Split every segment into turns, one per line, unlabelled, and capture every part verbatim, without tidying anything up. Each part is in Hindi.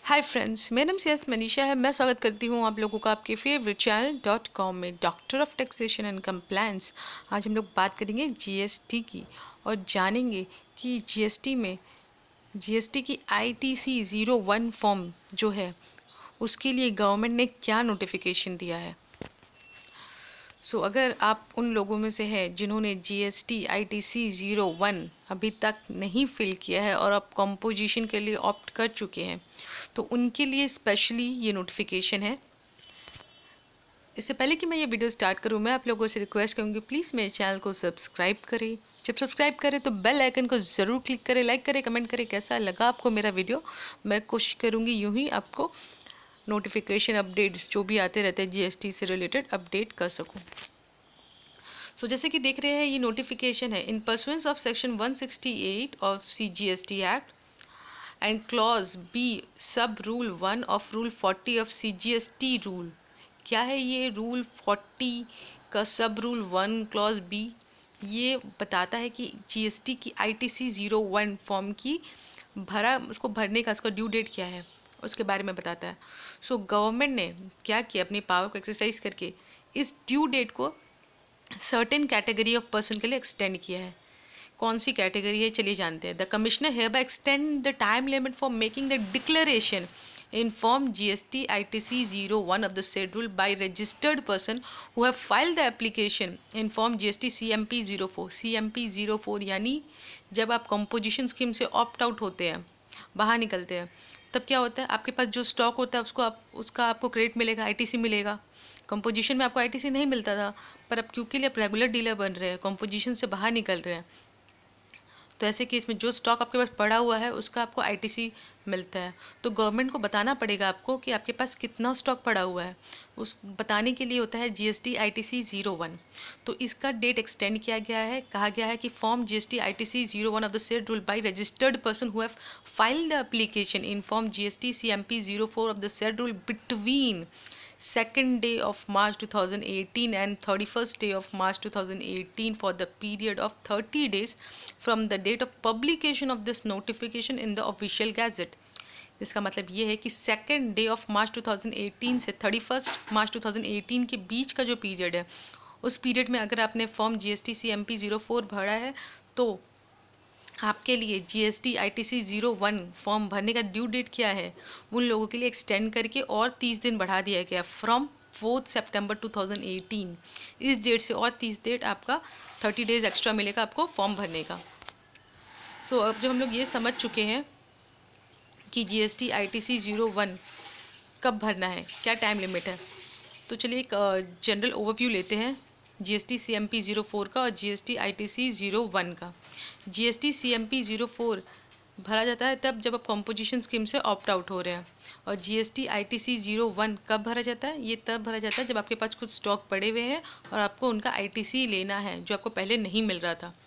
हाय फ्रेंड्स, मेरा नाम सीएस मनीषा है। मैं स्वागत करती हूँ आप लोगों का आपके फेवरेट चैनल डॉट कॉम में, doctor of taxation and compliance. आज हम लोग बात करेंगे जीएसटी की और जानेंगे कि जीएसटी में जीएसटी की आईटीसी ज़ीरो वन फॉर्म जो है उसके लिए गवर्नमेंट ने क्या नोटिफिकेशन दिया है। सो so, अगर आप उन लोगों में से हैं जिन्होंने जीएसटी आईटीसी ज़ीरो वन अभी तक नहीं फिल किया है और आप कंपोजिशन के लिए ऑप्ट कर चुके हैं, तो उनके लिए स्पेशली ये नोटिफिकेशन है। इससे पहले कि मैं ये वीडियो स्टार्ट करूँ, मैं आप लोगों से रिक्वेस्ट करूँगी प्लीज़ मेरे चैनल को सब्सक्राइब करें। जब सब्सक्राइब करें तो बेल आइकन को ज़रूर क्लिक करें, लाइक करें, कमेंट करें कैसा लगा आपको मेरा वीडियो। मैं कोशिश करूँगी यूँ ही आपको नोटिफिकेशन अपडेट्स जो भी आते रहते हैं जीएसटी से रिलेटेड अपडेट कर सकूं। सो so, जैसे कि देख रहे हैं ये नोटिफिकेशन है। In pursuance of section one sixty eight of CGST act and clause B sub rule one of rule forty of CGST rule. क्या है ये रूल फोर्टी का सब रूल वन क्लॉज बी? ये बताता है कि जीएसटी की आईटीसी ज़ीरो वन फॉर्म की भरा उसको भरने का इसका ड्यू डेट क्या है उसके बारे में बताता है। सो so, गवर्नमेंट ने क्या किया, अपनी पावर को एक्सरसाइज करके इस ड्यू डेट को सर्टेन कैटेगरी ऑफ पर्सन के लिए एक्सटेंड किया है। कौन सी कैटेगरी है चलिए जानते हैं। The commissioner hereby extend the time limit for making the declaration in form G S T I T C zero one of the said rule by registered person who have filed the application in form G S T C M P zero four. C M P zero four यानी जब आप कंपोजिशन स्कीम से ऑप्ट आउट होते हैं, बाहर निकलते हैं, तब क्या होता है, आपके पास जो स्टॉक होता है उसको आप उसका आपको क्रेडिट मिलेगा, आईटीसी मिलेगा। कंपोजिशन में आपको आईटीसी नहीं मिलता था, पर अब क्योंकि आप रेगुलर डीलर बन रहे हैं, कंपोजिशन से बाहर निकल रहे हैं, तो ऐसे केस में जो स्टॉक आपके पास पड़ा हुआ है उसका आपको आईटीसी मिलता है। तो गवर्नमेंट को बताना पड़ेगा आपको कि आपके पास कितना स्टॉक पड़ा हुआ है। उस बताने के लिए होता है जीएसटी आईटीसी ज़ीरो वन। तो इसका डेट एक्सटेंड किया गया है। कहा गया है कि form GST ITC zero one of the said rule by registered person who have filed the application in form GST CMP zero four of the said rule between second day of March two thousand eighteen and thirty-first day of March two thousand eighteen for the period of thirty days from the date of publication of this notification in the official gazette। इसका मतलब ये है कि second day of March two thousand eighteen से thirty first March two thousand eighteen के बीच का जो पीरियड है, उस पीरियड में अगर आपने form G S T C M P zero four भरा है तो आपके लिए GST ITC zero one form भरने का ड्यू डेट क्या है, उन लोगों के लिए एक्सटेंड करके और तीस दिन बढ़ा दिया गया फ्रॉम फोर्थ सितंबर टू थाउजेंड एटीन। इस डेट से और तीस डेट आपका थर्टी डेज एक्स्ट्रा मिलेगा आपको फॉर्म भरने का। सो so, अब जब हम लोग ये समझ चुके हैं कि जीएसटी आईटीसी ज़ीरो वन कब भरना है, क्या टाइम लिमिट है, तो चलिए एक जनरल ओवरव्यू लेते हैं जीएसटी सीएमपी ज़ीरो फोर का और जीएसटी आईटीसी ज़ीरो वन का। जीएसटी सीएमपी ज़ीरो फोर भरा जाता है तब जब आप कंपोजिशन स्कीम से ऑप्ट आउट हो रहे हैं, और जीएसटी आईटीसी ज़ीरो वन कब भरा जाता है, ये तब भरा जाता है जब आपके पास कुछ स्टॉक पड़े हुए हैं और आपको उनका आईटीसी लेना है जो आपको पहले नहीं मिल रहा था।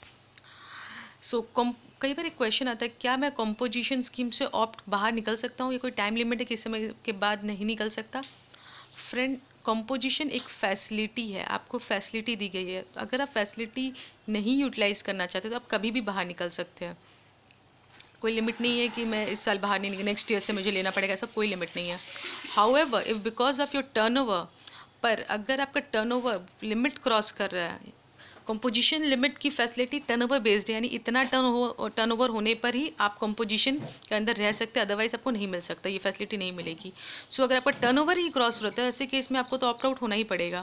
सो so, कई बार एक क्वेश्चन आता है, क्या मैं कंपोजिशन स्कीम से ऑप्ट बाहर निकल सकता हूँ या कोई टाइम लिमिट है किस समय के बाद नहीं निकल सकता? फ्रेंड, कंपोजिशन एक फैसिलिटी है, आपको फैसिलिटी दी गई है। अगर आप फैसिलिटी नहीं यूटिलाइज़ करना चाहते तो आप कभी भी बाहर निकल सकते हैं। कोई लिमिट नहीं है कि मैं इस साल बाहर नहीं निकल, नेक्स्ट ईयर से मुझे लेना पड़ेगा, ऐसा कोई लिमिट नहीं है। However if because of your turnover, पर अगर आपका टर्नओवर लिमिट क्रॉस कर रहा है, कंपोजिशन लिमिट की फैसिलिटी टर्नओवर बेस्ड है, यानी इतना टर्न हो टर्नओवर होने पर ही आप कंपोजिशन के अंदर रह सकते हैं, अदरवाइज आपको नहीं मिल सकता, ये फैसिलिटी नहीं मिलेगी। सो so, अगर आपका टर्नओवर ही क्रॉस रहता है, ऐसे केस में आपको तो ऑप्ट आउट होना ही पड़ेगा।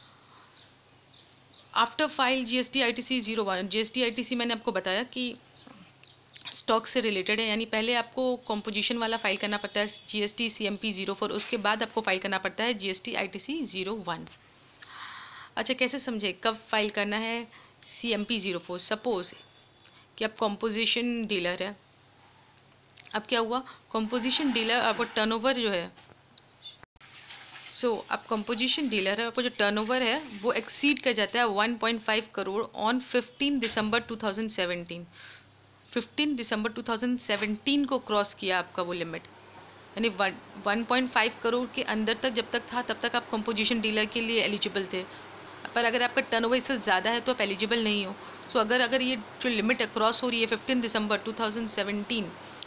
After file GST ITC zero one, GST ITC मैंने आपको बताया कि स्टॉक से रिलेटेड है, यानी पहले आपको कंपोजिशन वाला फाइल करना पड़ता है जीएसटी सीएमपी ज़ीरो फोर, उसके बाद आपको फाइल करना पड़ता है जीएसटी आईटीसी ज़ीरो वन। अच्छा, कैसे समझे कब फाइल करना है C M P zero four? Suppose कि आप कंपोजिशन डीलर है। अब क्या हुआ, कंपोजिशन डीलर आपको टर्नओवर जो है, सो so, आप कंपोजिशन डीलर है, आपको जो टर्नओवर है वो एक्सीड कर जाता है one point five crore on fifteen दिसंबर टू थाउजेंड सेवेंटीन। फिफ्टीन दिसंबर टू थाउजेंड सेवेंटीन को क्रॉस किया आपका वो लिमिट, यानी वन पॉइंट फाइव करोड़ के अंदर तक जब तक था तब तक आप कंपोजिशन डीलर के लिए एलिजिबल थे, पर अगर आपका टर्नओवर इससे ज़्यादा है तो आप एलिजिबल नहीं हो। सो so, अगर अगर ये जो लिमिट है क्रॉस हो रही है फिफ्टीन दिसंबर टू थाउजेंड सेवेंटीन,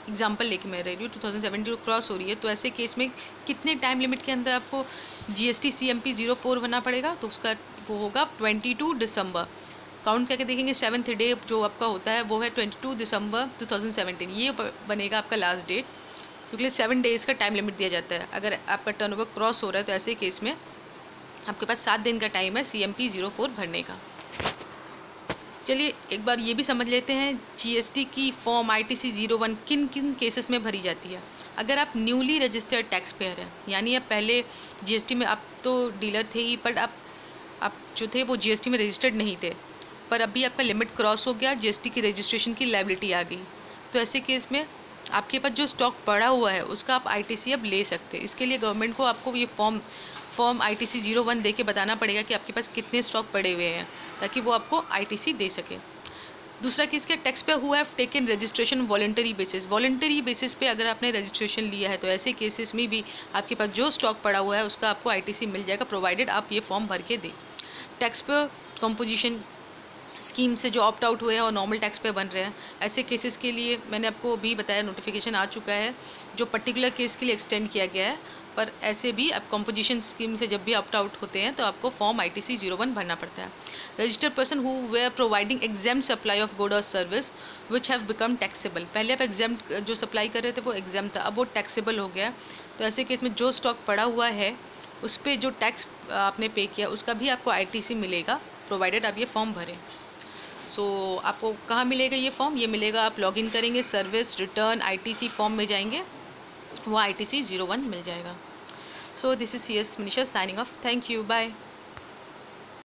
एग्जाम्पल लेके मैं रह रही हूँ, टू थाउजेंड सेवेंटीन क्रॉस हो रही है, तो ऐसे केस में कितने टाइम लिमिट के अंदर आपको जीएसटी सीएमपी जीरो फोर बनना पड़ेगा? तो उसका वो होगा ट्वेंटी टू दिसंबर। काउंट करके देखेंगे, सेवन्थ डे जो आपका होता है वो है ट्वेंटी टू दिसंबर टू थाउजेंड सेवेंटीन, ये बनेगा आपका लास्ट डेट, क्योंकि सेवन डेज़ का टाइम लिमिट दिया जाता है। अगर आपका टर्नओवर क्रॉस हो रहा है तो ऐसे केस में आपके पास सात दिन का टाइम है C M P zero four भरने का। चलिए एक बार ये भी समझ लेते हैं जीएसटी की form I T C zero one किन किन केसेस में भरी जाती है। अगर आप न्यूली रजिस्टर्ड टैक्स पेयर हैं, यानी आप पहले जीएसटी में, आप तो डीलर थे ही, पर आप आप जो थे वो जीएसटी में रजिस्टर्ड नहीं थे, पर अभी आपका लिमिट क्रॉस हो गया, जीएसटी की रजिस्ट्रेशन की लायबिलिटी आ गई, तो ऐसे केस में आपके पास जो स्टॉक पड़ा हुआ है उसका आप आईटीसी अब ले सकते हैं। इसके लिए गवर्नमेंट को आपको ये form form ITC zero one दे के बताना पड़ेगा कि आपके पास कितने स्टॉक पड़े हुए हैं, ताकि वो आपको आईटीसी दे सके। दूसरा केस क्या, tax payer who have taken registration voluntary basis. Voluntary basis पे अगर आपने रजिस्ट्रेशन लिया है तो ऐसे केसेस में भी आपके पास जो स्टॉक पड़ा हुआ है उसका आपको आईटीसी मिल जाएगा, प्रोवाइडेड आप ये फॉर्म भर के दें। टैक्स पे कंपोजिशन स्कीम से जो ऑप्ट आउट हुए हैं और नॉर्मल टैक्स पे बन रहे हैं, ऐसे केसेस के लिए मैंने आपको अभी बताया, नोटिफिकेशन आ चुका है जो पर्टिकुलर केस के लिए एक्सटेंड किया गया है, पर ऐसे भी आप कंपोजिशन स्कीम से जब भी ऑप्ट आउट होते हैं तो आपको फॉर्म आईटीसी जीरो वन भरना पड़ता है। Registered person who were providing exempt supply of good और service which have become taxable. पहले आप एग्जाम जो सप्लाई कर रहे थे वो एग्जाम था, अब वो टैक्सेबल हो गया, तो ऐसे केस में जो स्टॉक पड़ा हुआ है उस पर जो टैक्स आपने पे किया उसका भी आपको आईटीसी मिलेगा, प्रोवाइडेड आप ये फॉर्म भरें। सो so, आपको कहाँ मिलेगा ये फॉर्म? ये मिलेगा, आप लॉगिन करेंगे, सर्विस रिटर्न आईटीसी फॉर्म में जाएंगे, वो आईटीसी जीरो वन मिल जाएगा। So this is C S Manisha signing off, thank you, bye.